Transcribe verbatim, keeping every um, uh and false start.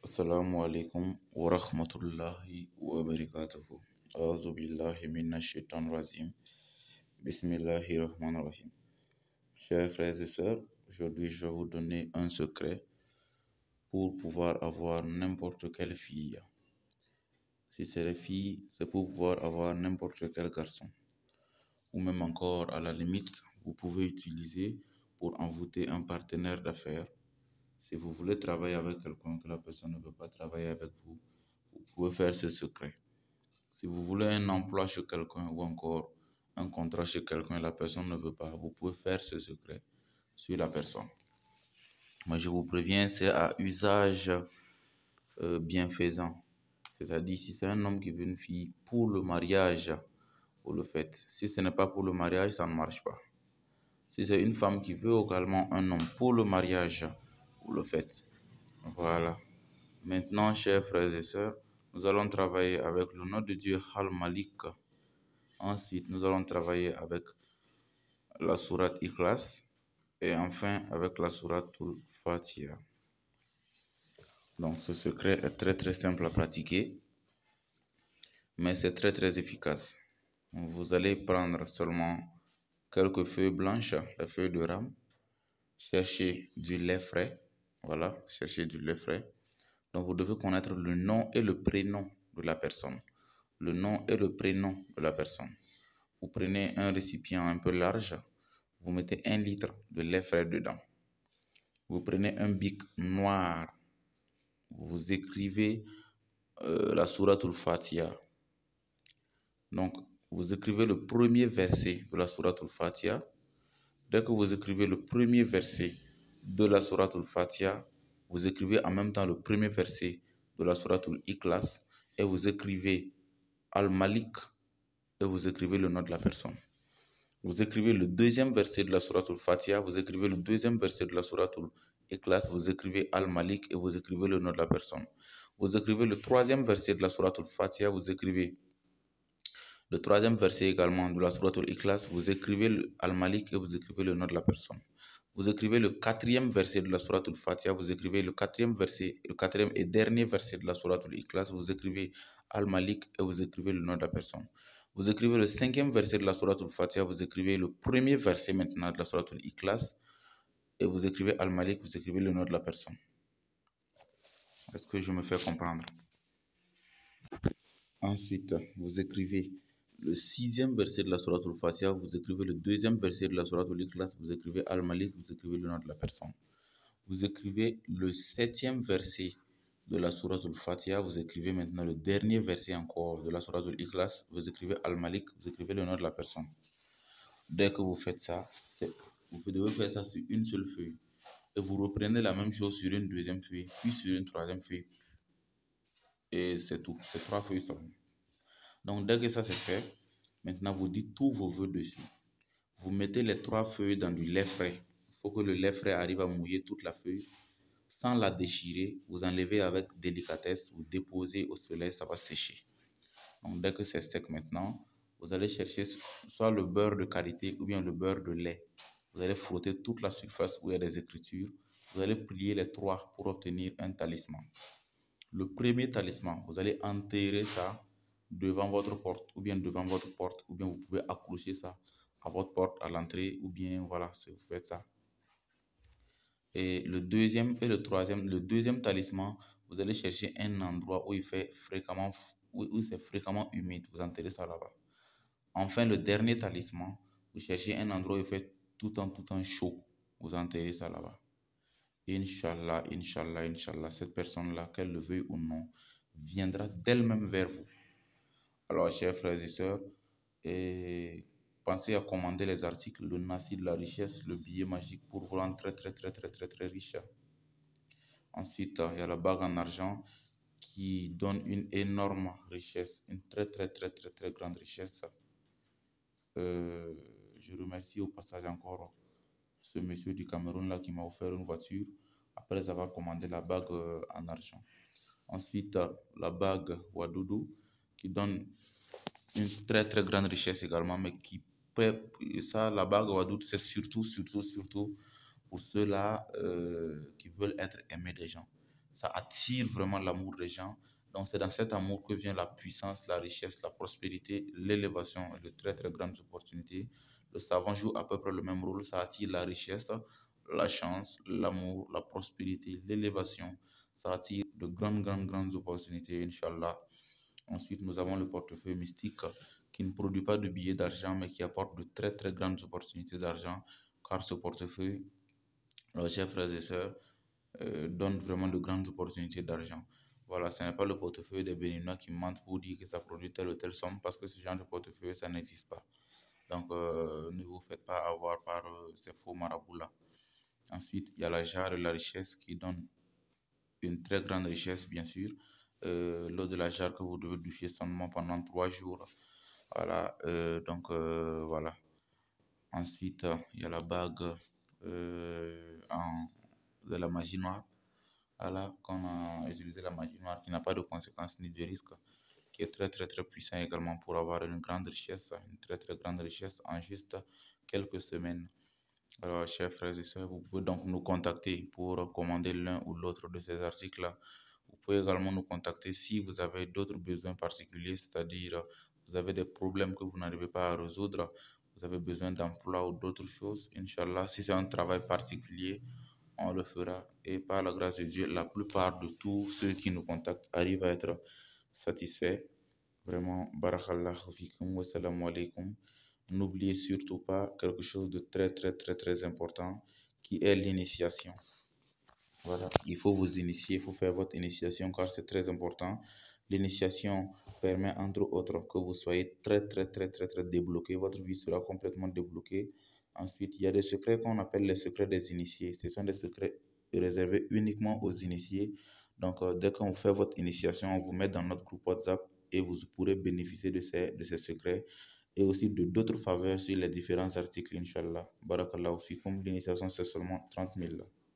السلام عليكم ورحمة الله وبركاته. أعوذ بالله من الشيطان الرجيم. بسم الله الرحمن الرحيم. Chers frères et sœurs, aujourd'hui je vais vous donner un secret pour pouvoir avoir n'importe quelle fille. Si c'est les filles, c'est pour pouvoir avoir n'importe quel garçon. Ou même encore, à la limite, vous pouvez utiliser pour envoûter un partenaire d'affaires. Si vous voulez travailler avec quelqu'un que la personne ne veut pas travailler avec vous, vous pouvez faire ce secret. Si vous voulez un emploi chez quelqu'un ou encore un contrat chez quelqu'un et la personne ne veut pas, vous pouvez faire ce secret sur la personne. Mais je vous préviens, c'est à usage euh, bienfaisant. C'est-à-dire, si c'est un homme qui veut une fille pour le mariage, vous le faites. Si ce n'est pas pour le mariage, ça ne marche pas. Si c'est une femme qui veut également un homme pour le mariage, vous le faites. Voilà. Maintenant, chers frères et sœurs, nous allons travailler avec le nom de Dieu Al-Malik. Ensuite, nous allons travailler avec la sourate Ikhlas et enfin avec la sourate Al-Fatiha. Donc, ce secret est très très simple à pratiquer, mais c'est très très efficace. Vous allez prendre seulement quelques feuilles blanches, les feuilles de rame, chercher du lait frais, voilà, chercher du lait frais. Donc, vous devez connaître le nom et le prénom de la personne. Le nom et le prénom de la personne. Vous prenez un récipient un peu large, vous mettez un litre de lait frais dedans. Vous prenez un bic noir, vous écrivez euh, la sourate Al-Fatiha. Donc, vous écrivez le premier verset de la sourate Al-Fatiha. Dès que vous écrivez le premier verset de la sourate Al-Fatiha, vous écrivez en même temps le premier verset de la sourate Al-Ikhlas et vous écrivez Al-Malik et vous écrivez le nom de la personne. Vous écrivez le deuxième verset de la sourate Al-Fatiha, vous écrivez le deuxième verset de la sourate Al-Ikhlas, vous écrivez Al-Malik et vous écrivez le nom de la personne. Vous écrivez le troisième verset de la sourate Al-Fatiha, vous écrivez le troisième verset également de la sourate Al-Ikhlas, vous écrivez Al-Malik et vous écrivez le nom de la personne. Vous écrivez le quatrième verset de la sourate Al-Fatiha, vous écrivez le quatrième verset, le quatrième et dernier verset de la sourate Al-Ikhlas, vous écrivez Al-Malik et vous écrivez le nom de la personne. Vous écrivez le cinquième verset de la sourate Al-Fatiha, vous écrivez le premier verset maintenant de la sourate Al-Ikhlas et vous écrivez Al-Malik, vous écrivez le nom de la personne. Est-ce que je me fais comprendre? Ensuite, vous écrivez le sixième verset de la sourate Al-Fatiha, vous écrivez le deuxième verset de la sourate Al-Ikhlas, vous écrivez Al-Malik, vous écrivez le nom de la personne. Vous écrivez le septième verset de la sourate Al-Fatiha, vous écrivez maintenant le dernier verset encore de la sourate Al-Ikhlas, vous écrivez Al-Malik, vous écrivez le nom de la personne. Dès que vous faites ça, vous devez faire ça sur une seule feuille. Et vous reprenez la même chose sur une deuxième feuille, puis sur une troisième feuille. Et c'est tout, c'est trois feuilles seulement. Donc dès que ça c'est fait, maintenant vous dites tous vos vœux dessus. Vous mettez les trois feuilles dans du lait frais. Il faut que le lait frais arrive à mouiller toute la feuille. Sans la déchirer, vous enlevez avec délicatesse, vous déposez au soleil, ça va sécher. Donc dès que c'est sec maintenant, vous allez chercher soit le beurre de karité ou bien le beurre de lait. Vous allez frotter toute la surface où il y a des écritures. Vous allez plier les trois pour obtenir un talisman. Le premier talisman, vous allez enterrer ça devant votre porte ou bien devant votre porte ou bien vous pouvez accrocher ça à votre porte à l'entrée ou bien voilà, si vous faites ça. Et le deuxième et le troisième, le deuxième talisman, vous allez chercher un endroit où il fait fréquemment, où, où c'est fréquemment humide, vous enterrez ça là-bas. Enfin, le dernier talisman, vous cherchez un endroit où il fait tout le temps, tout le temps chaud, vous enterrez ça là-bas. Inch'Allah, Inch'Allah, Inch'Allah, cette personne-là, qu'elle le veuille ou non, viendra d'elle-même vers vous. Alors, chers frères et sœurs, et pensez à commander les articles, le Nasi de la richesse, le billet magique pour vous rendre très, très, très, très, très, très riche. Ensuite, il y a la bague en argent qui donne une énorme richesse, une très, très, très, très, très grande richesse. Euh, je remercie au passage encore ce monsieur du Cameroun là qui m'a offert une voiture après avoir commandé la bague euh, en argent. Ensuite, la bague Wadoudou qui donne une très très grande richesse également, mais qui peut, ça, la bague Wadoudou, c'est surtout, surtout, surtout pour ceux-là euh, qui veulent être aimés des gens. ça attire vraiment l'amour des gens. Donc c'est dans cet amour que vient la puissance, la richesse, la prospérité, l'élévation et de très très grandes opportunités. Le savant joue à peu près le même rôle, ça attire la richesse, la chance, l'amour, la prospérité, l'élévation. Ça attire de grandes, grandes, grandes opportunités, Inch'Allah. Ensuite, nous avons le portefeuille mystique qui ne produit pas de billets d'argent, mais qui apporte de très, très grandes opportunités d'argent, car ce portefeuille, euh, chers frères et sœurs, euh, donne vraiment de grandes opportunités d'argent. Voilà, ce n'est pas le portefeuille des Béninois qui mentent pour dire que ça produit telle ou telle somme, parce que ce genre de portefeuille, ça n'existe pas. Donc, euh, ne vous faites pas avoir par euh, ces faux marabouts-là. Ensuite, il y a la jarre et la richesse qui donne une très grande richesse, bien sûr. Euh, l'eau de la jarre que vous devez doucher seulement pendant trois jours. Voilà, euh, donc euh, voilà. Ensuite, euh, il y a la bague euh, en, de la magie noire. Voilà, qu'on a utilisé la magie noire qui n'a pas de conséquences ni de risques, qui est très très très puissant également pour avoir une grande richesse, une très très grande richesse en juste quelques semaines. Alors, chers frères et sœurs, vous pouvez donc nous contacter pour commander l'un ou l'autre de ces articles-là. Vous pouvez également nous contacter si vous avez d'autres besoins particuliers, c'est-à-dire vous avez des problèmes que vous n'arrivez pas à résoudre, vous avez besoin d'emploi ou d'autres choses. Inch'Allah, si c'est un travail particulier, on le fera. Et par la grâce de Dieu, la plupart de tous ceux qui nous contactent arrivent à être satisfaits. Vraiment, barakallahu fikum wa salamu alaikum. N'oubliez surtout pas quelque chose de très très très très important qui est l'initiation. Voilà, il faut vous initier, il faut faire votre initiation car c'est très important. L'initiation permet entre autres que vous soyez très très très très très débloqué, votre vie sera complètement débloquée. Ensuite, il y a des secrets qu'on appelle les secrets des initiés. Ce sont des secrets réservés uniquement aux initiés. Donc, euh, dès qu'on fait votre initiation, on vous met dans notre groupe WhatsApp et vous pourrez bénéficier de ces, de ces secrets et aussi de d'autres faveurs sur les différents articles, Inch'Allah. Barakallahu fikum. L'initiation, c'est seulement trente mille.